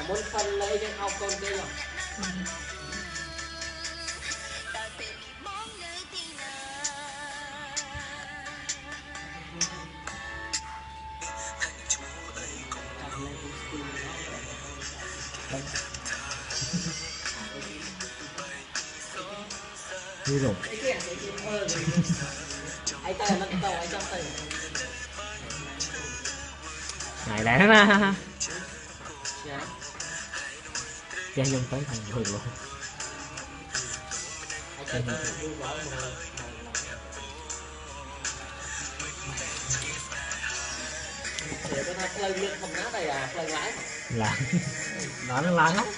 muốn phân lấy cái ao con kia rồi như rồi anh tay nó tàu anh trong tay này lẽ na Giang dùng tới thành thường luôn để cái nó play lên không nát đây à play lái là nó lái lắm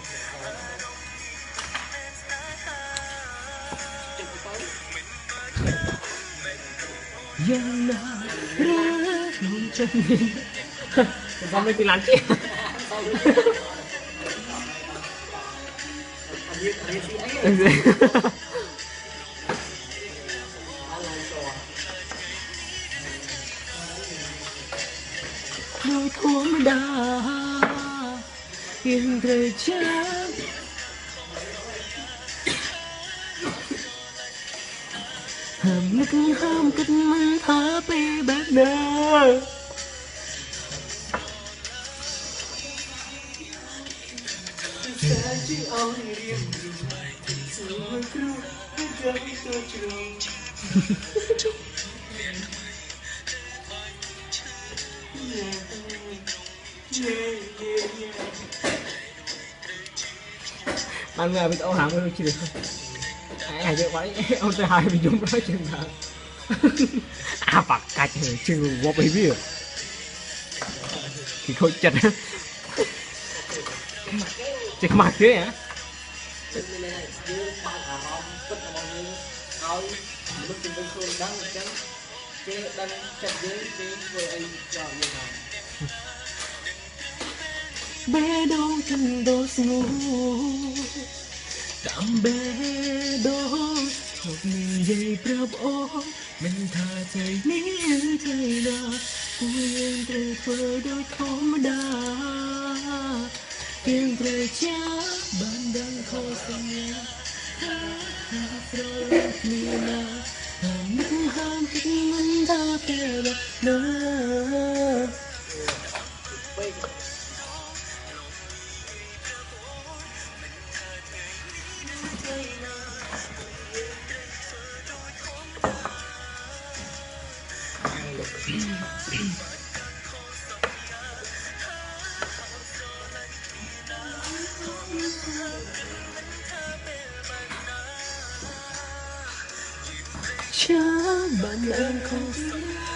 Giang na ra không chân nhìn con lên đi làm chi đôi thốn đa yên trời chán hàm nước ham kết mân thả bê bát đa anh bị tao hàng mới chưa được ai chứ vậy ông ta hai bị dùng đó chừng nào à bạc cạch chừng vô baby thì thôi chật chỉ mặt thế hả bé đâu chân đâu ngủ tạm bé đó học mình dây prab ô mình thàใจนี้ใจนากูยังเตะเธอโดยธรรมดาเพียงแต่จ้าบ้านดังขอสัญญาหาโปรดมีนาห้ามนึกห้ามคิดมันท่าแต่ละนาcha bạn em không